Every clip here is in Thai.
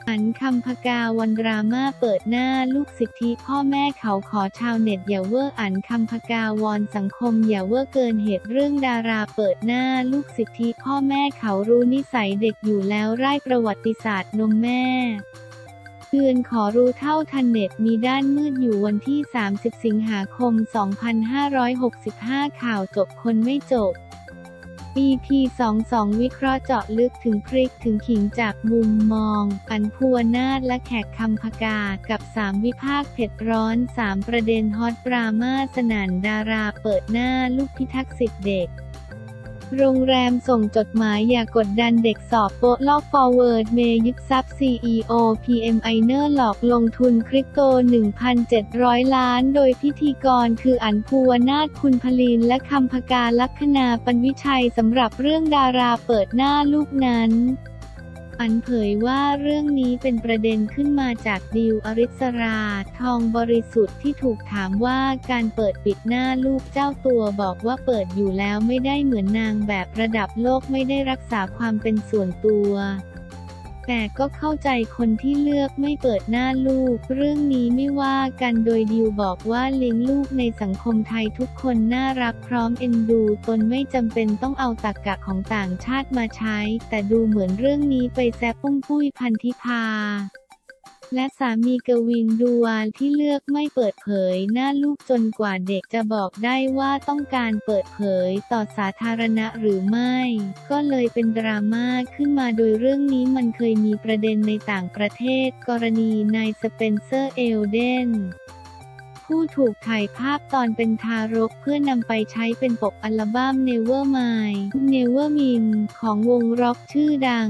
อันคำพกาวันดราม่าเปิดหน้าลูกสิทธิพ่อแม่เขาขอชาวเน็ตอย่าเวอร์อันคำพกาวอนสังคมอย่าเวอร์เกินเหตุเรื่องดาราเปิดหน้าลูกสิทธิพ่อแม่เขารู้นิสัยเด็กอยู่แล้วไร้ประวัติศาสตร์นมแม่เตือนขอรู้เท่าทันเน็ตมีด้านมืดอยู่วันที่30 สิงหาคม 2565 ข่าวจบคนไม่จบEP 22 วิเคราะห์เจาะลึกถึงพริกถึงขิงจากมุมมองอันภูวนาถและแขกคำพกากับ3วิพากษ์เผ็ดร้อน3ประเด็นฮอตดราม่าสนั่นดาราเปิดหน้าลูกพิทักษ์สิทธิเด็กโรงแรมส่งจดหมายอย่ากดดันเด็กสอบโป๊ะลอกฟอร์เวิร์ดเมย์ยึดทรัพย์ CEO PM Iner หลอกลงทุนคริปโต 1,700 ล้านโดยพิธีกรคืออั๋นภูวนาถคุณพลินและคำพกาลัคคณาปันวิชัยสำหรับเรื่องดาราเปิดหน้าลูกนั้นอันเผยว่าเรื่องนี้เป็นประเด็นขึ้นมาจากดิว อริสรา ทองบริสุทธิ์ที่ถูกถามว่าการเปิดปิดหน้าลูกเจ้าตัวบอกว่าเปิดอยู่แล้วไม่ได้เหมือนนางแบบระดับโลกไม่ได้รักษาความเป็นส่วนตัวแต่ก็เข้าใจคนที่เลือกไม่เปิดหน้าลูกเรื่องนี้ไม่ว่ากันโดยดิวบอกว่าเลี้ยงลูกในสังคมไทยทุกคนน่ารักพร้อมเอ็นดูตนไม่จำเป็นต้องเอาตรรกะของต่างชาติมาใช้แต่ดูเหมือนเรื่องนี้ไปแซะปุ้มปุ้ยพันธิพาและสามีกวินดูวาลที่เลือกไม่เปิดเผยหน้าลูกจนกว่าเด็กจะบอกได้ว่าต้องการเปิดเผยต่อสาธารณะหรือไม่ก็เลยเป็นดราม่าขึ้นมาโดยเรื่องนี้มันเคยมีประเด็นในต่างประเทศกรณีนายสเปนเซอร์เอลเดนผู้ถูกถ่ายภาพตอนเป็นทารกเพื่อนำไปใช้เป็นปกอัลบั้ม Nevermind Nevermind ของวงร็อกชื่อดัง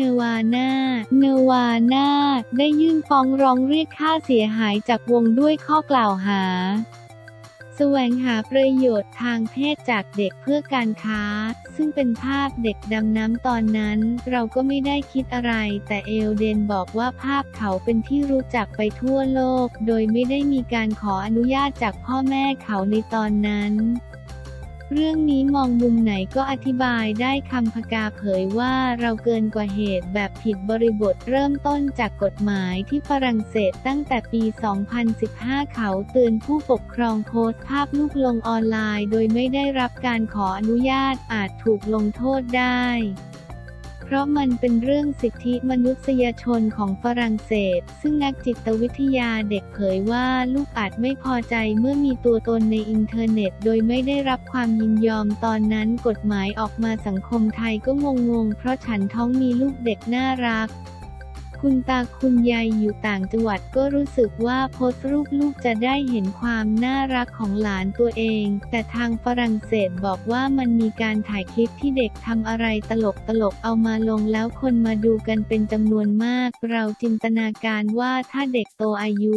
Nirvana ได้ยื่นฟ้องร้องเรียกค่าเสียหายจากวงด้วยข้อกล่าวหาแสวงหาประโยชน์ทางเพศจากเด็กเพื่อการค้าซึ่งเป็นภาพเด็กดำน้ำตอนนั้นเราก็ไม่ได้คิดอะไรแต่เอลเดนบอกว่าภาพเขาเป็นที่รู้จักไปทั่วโลกโดยไม่ได้มีการขออนุญาตจากพ่อแม่เขาในตอนนั้นเรื่องนี้มองมุมไหนก็อธิบายได้คำพกาเผยว่าเราเกินกว่าเหตุแบบผิดบริบทเริ่มต้นจากกฎหมายที่ฝรั่งเศสตั้งแต่ปี 2015 เขาเตือนผู้ปกครองโพสต์ภาพลูกลงออนไลน์โดยไม่ได้รับการขออนุญาตอาจถูกลงโทษได้เพราะมันเป็นเรื่องสิทธิมนุษยชนของฝรั่งเศสซึ่งนักจิตวิทยาเด็กเผยว่าลูกอาจไม่พอใจเมื่อมีตัวตนในอินเทอร์เน็ตโดยไม่ได้รับความยินยอมตอนนั้นกฎหมายออกมาสังคมไทยก็งงเพราะฉันท้องมีลูกเด็กน่ารักคุณตาคุณยายอยู่ต่างจังหวัดก็รู้สึกว่าโพสต์รูปลูกจะได้เห็นความน่ารักของหลานตัวเองแต่ทางฝรั่งเศสบอกว่ามันมีการถ่ายคลิปที่เด็กทำอะไรตลกเอามาลงแล้วคนมาดูกันเป็นจำนวนมากเราจินตนาการว่าถ้าเด็กโตอายุ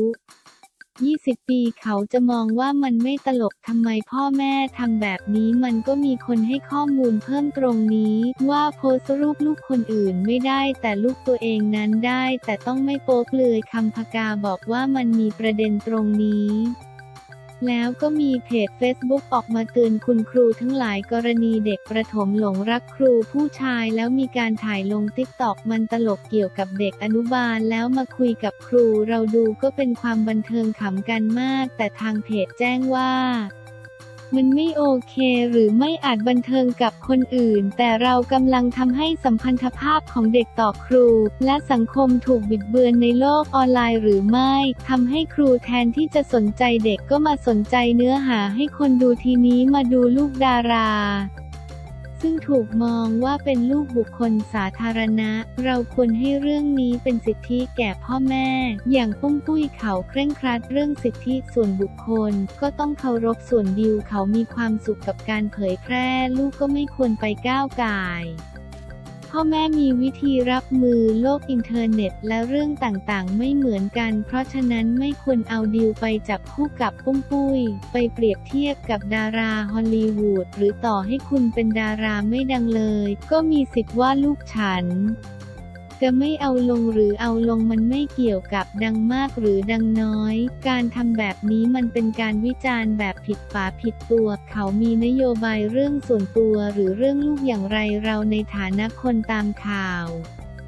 20 ปีเขาจะมองว่ามันไม่ตลกทำไมพ่อแม่ทำแบบนี้มันก็มีคนให้ข้อมูลเพิ่มตรงนี้ว่าโพสต์รูปลูกคนอื่นไม่ได้แต่ลูกตัวเองนั้นได้แต่ต้องไม่โป๊เปลือยคำพกาบอกว่ามันมีประเด็นตรงนี้แล้วก็มีเพจ Facebook ออกมาเตือนคุณครูทั้งหลายกรณีเด็กประถมหลงรักครูผู้ชายแล้วมีการถ่ายลงTikTokมันตลกเกี่ยวกับเด็กอนุบาลแล้วมาคุยกับครูเราดูก็เป็นความบันเทิงขำกันมากแต่ทางเพจแจ้งว่ามันไม่โอเคหรือไม่อาจบันเทิงกับคนอื่นแต่เรากำลังทำให้สัมพันธภาพของเด็กต่อครูและสังคมถูกบิดเบือนในโลกออนไลน์หรือไม่ทำให้ครูแทนที่จะสนใจเด็กก็มาสนใจเนื้อหาให้คนดูทีนี้มาดูลูกดาราซึ่งถูกมองว่าเป็นลูกบุคคลสาธารณะเราควรให้เรื่องนี้เป็นสิทธิแก่พ่อแม่อย่างปุ้มปุ้ยเขาเคร่งครัดเรื่องสิทธิส่วนบุคคลก็ต้องเคารพส่วนดิวเขามีความสุขกับการเผยแพร่ลูกก็ไม่ควรไปก้าวก่ายพ่อแม่มีวิธีรับมือโลกอินเทอร์เน็ตและเรื่องต่างๆไม่เหมือนกันเพราะฉะนั้นไม่ควรเอาดิวไปจับคู่กับปุ้มปุ้ยไปเปรียบเทียบกับดาราฮอลลีวูดหรือต่อให้คุณเป็นดาราไม่ดังเลยก็มีสิทธิ์ว่าลูกฉันจะไม่เอาลงหรือเอาลงมันไม่เกี่ยวกับดังมากหรือดังน้อยการทำแบบนี้มันเป็นการวิจารณ์แบบผิดฝาผิดตัวเขามีนโยบายเรื่องส่วนตัวหรือเรื่องลูกอย่างไรเราในฐานะคนตามข่าว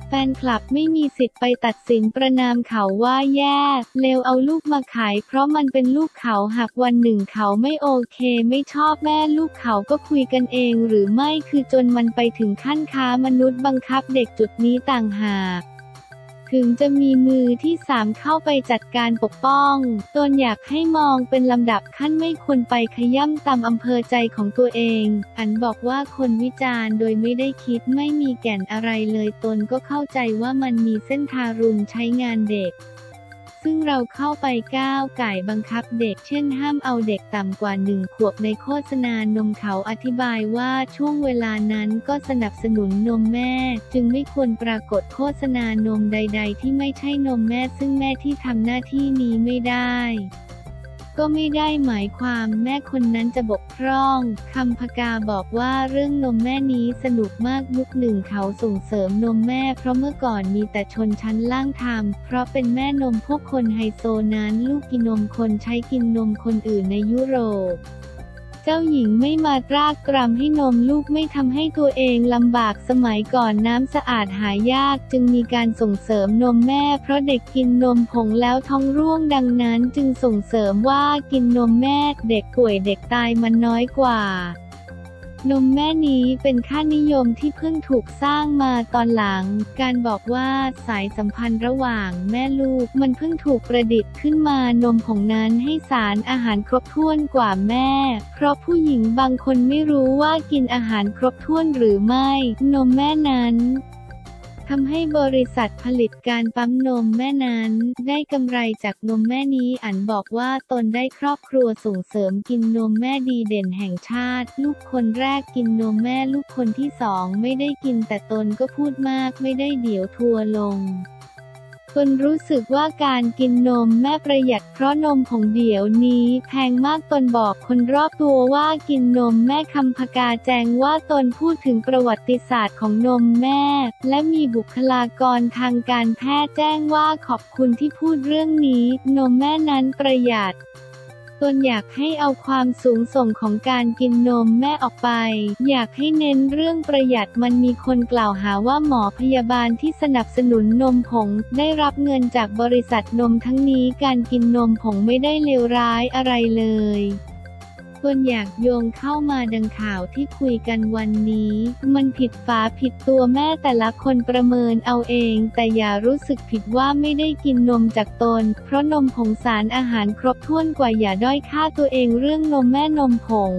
แฟนคลับไม่มีสิทธิ์ไปตัดสินประณามเขาว่าแย่เลวเอาลูกมาขายเพราะมันเป็นลูกเขาหากวันหนึ่งเขาไม่โอเคไม่ชอบแม่ลูกเขาก็คุยกันเองหรือไม่คือจนมันไปถึงขั้นค้ามนุษย์บังคับเด็กจุดนี้ต่างหากถึงจะมีมือที่สามเข้าไปจัดการปกป้องตนอยากให้มองเป็นลำดับขั้นไม่ควรไปขย่ำตามอำเภอใจของตัวเองอันบอกว่าคนวิจารณ์โดยไม่ได้คิดไม่มีแก่นอะไรเลยตนก็เข้าใจว่ามันมีเส้นทารุณใช้งานเด็กซึ่งเราเข้าไปก้าวก่ายบังคับเด็กเช่นห้ามเอาเด็กต่ำกว่า1 ขวบในโฆษณานมเขาอธิบายว่าช่วงเวลานั้นก็สนับสนุนนมแม่จึงไม่ควรปรากฏโฆษณานมใดๆที่ไม่ใช่นมแม่ซึ่งแม่ที่ทำหน้าที่นี้ไม่ได้ก็ไม่ได้หมายความแม่คนนั้นจะบกพร่องคำพกาบอกว่าเรื่องนมแม่นี้สนุกมากยุคหนึ่งเขาส่งเสริมนมแม่เพราะเมื่อก่อนมีแต่ชนชั้นล่างทำเพราะเป็นแม่นมพวกคนไฮโซนั้นลูกกินนมคนใช้กินนมคนอื่นในยุโรปเจ้าหญิงไม่มาตรากตรำให้นมลูกไม่ทำให้ตัวเองลำบากสมัยก่อนน้ำสะอาดหายากจึงมีการส่งเสริมนมแม่เพราะเด็กกินนมผงแล้วท้องร่วงดังนั้นจึงส่งเสริมว่ากินนมแม่เด็กป่วยเด็กตายมันน้อยกว่านมแม่นี้เป็นค่านิยมที่เพิ่งถูกสร้างมาตอนหลังการบอกว่าสายสัมพันธ์ระหว่างแม่ลูกมันเพิ่งถูกประดิษฐ์ขึ้นมานมผงนั้นให้สารอาหารครบถ้วนกว่าแม่เพราะผู้หญิงบางคนไม่รู้ว่ากินอาหารครบถ้วนหรือไม่นมแม่นั้นทำให้บริษัทผลิตการปั๊มนมแม่นั้นได้กำไรจากนมแม่นี้อันบอกว่าตนได้ครอบครัวส่งเสริมกินนมแม่ดีเด่นแห่งชาติลูกคนแรกกินนมแม่ลูกคนที่สองไม่ได้กินแต่ตนก็พูดมากไม่ได้เดี๋ยวทัวร์ลงตนรู้สึกว่าการกินนมแม่ประหยัดเพราะนมผงเดี๋ยวนี้แพงมากตนบอกคนรอบตัวว่ากินนมแม่คำพกาแจ้งว่าตนพูดถึงประวัติศาสตร์ของนมแม่และมีบุคลากรทางการแพทย์แจ้งว่าขอบคุณที่พูดเรื่องนี้นมแม่นั้นประหยัดตนอยากให้เอาความสูงส่งของการกินนมแม่ออกไปอยากให้เน้นเรื่องประหยัดมันมีคนกล่าวหาว่าหมอพยาบาลที่สนับสนุนนมผงได้รับเงินจากบริษัทนมทั้งนี้การกินนมผงไม่ได้เลวร้ายอะไรเลยตนอยากโยงเข้ามาดังข่าวที่คุยกันวันนี้มันผิดฝาผิดตัวแม่แต่ละคนประเมินเอาเองแต่อย่ารู้สึกผิดว่าไม่ได้กินนมจากตนเพราะนมผงสารอาหารครบถ้วนกว่าอย่าด้อยค่าตัวเองเรื่องนมแม่นมผง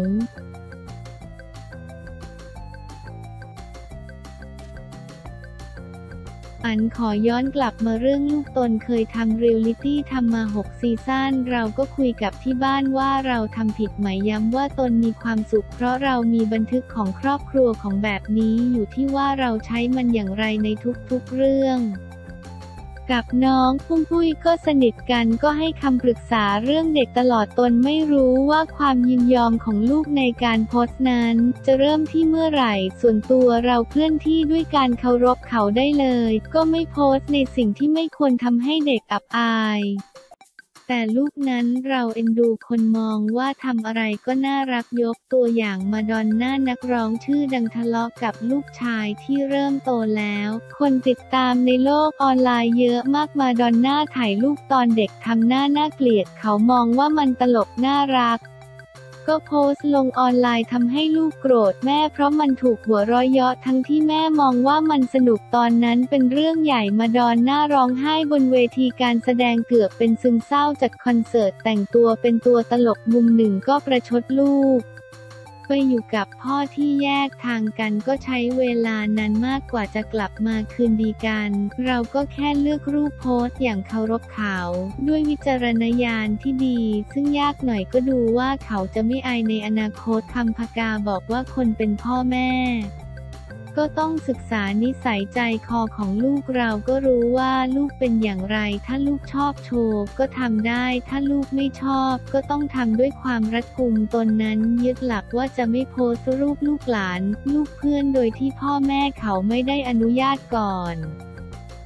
อันขอย้อนกลับมาเรื่องลูกตนเคยทำเรียลลิตี้ทำมา6 ซีซั่นเราก็คุยกับที่บ้านว่าเราทำผิดไหมย้ำว่าตนมีความสุขเพราะเรามีบันทึกของครอบครัวของแบบนี้อยู่ที่ว่าเราใช้มันอย่างไรในทุกๆเรื่องกับน้องปุ้ยก็สนิทกันก็ให้คำปรึกษาเรื่องเด็กตลอดตนไม่รู้ว่าความยินยอมของลูกในการโพสต์นั้นจะเริ่มที่เมื่อไหร่ส่วนตัวเราเคลื่อนที่ด้วยการเคารพเขาได้เลยก็ไม่โพสต์ในสิ่งที่ไม่ควรทำให้เด็กอับอายแต่ลูกนั้นเราเอ็นดูคนมองว่าทำอะไรก็น่ารักยกตัวอย่างมาดอนน่านักร้องชื่อดังทะเลาะกับลูกชายที่เริ่มโตแล้วคนติดตามในโลกออนไลน์เยอะมากมาดอนน่าถ่ายลูกตอนเด็กทำหน้าน่าเกลียดเขามองว่ามันตลกน่ารักก็โพสต์ลงออนไลน์ทำให้ลูกโกรธแม่เพราะมันถูกหัวเราะเยาะทั้งที่แม่มองว่ามันสนุกตอนนั้นเป็นเรื่องใหญ่มาดอนน่าร้องไห้บนเวทีการแสดงเกือบเป็นซึมเศร้าจากคอนเสิร์ตแต่งตัวเป็นตัวตลกมุมหนึ่งก็ประชดลูกไปอยู่กับพ่อที่แยกทางกันก็ใช้เวลานานมากกว่าจะกลับมาคืนดีกันเราก็แค่เลือกรูปโพสต์อย่างเคารพเขาด้วยวิจารณญาณที่ดีซึ่งยากหน่อยก็ดูว่าเขาจะไม่อายในอนาคตคำพกาบอกว่าคนเป็นพ่อแม่ก็ต้องศึกษานิสัยใจคอของลูกเราก็รู้ว่าลูกเป็นอย่างไรถ้าลูกชอบโชว์ก็ทำได้ถ้าลูกไม่ชอบก็ต้องทำด้วยความรัดกุมตนนั้นยึดหลักว่าจะไม่โพสต์รูปลูกหลานลูกเพื่อนโดยที่พ่อแม่เขาไม่ได้อนุญาตก่อน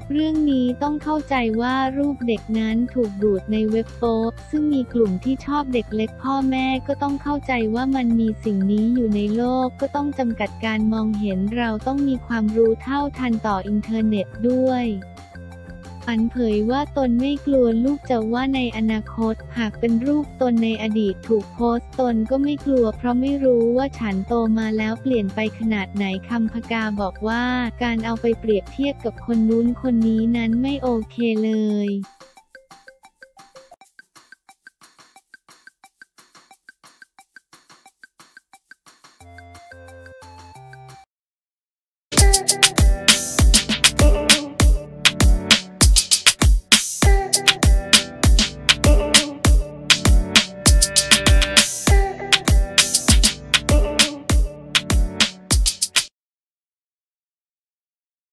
เรื่องนี้ต้องเข้าใจว่ารูปเด็กนั้นถูกดูดในเว็บโป๊ซึ่งมีกลุ่มที่ชอบเด็กเล็กพ่อแม่ก็ต้องเข้าใจว่ามันมีสิ่งนี้อยู่ในโลกก็ต้องจำกัดการมองเห็นเราต้องมีความรู้เท่าทันต่ออินเทอร์เน็ตด้วยอันเผยว่าตนไม่กลัวลูกจะว่าในอนาคตหากเป็นรูปตนในอดีตถูกโพสต์ตนก็ไม่กลัวเพราะไม่รู้ว่าฉันโตมาแล้วเปลี่ยนไปขนาดไหนคำพกาบอกว่าการเอาไปเปรียบเทียบกับคนนู้นคนนี้นั้นไม่โอเคเลย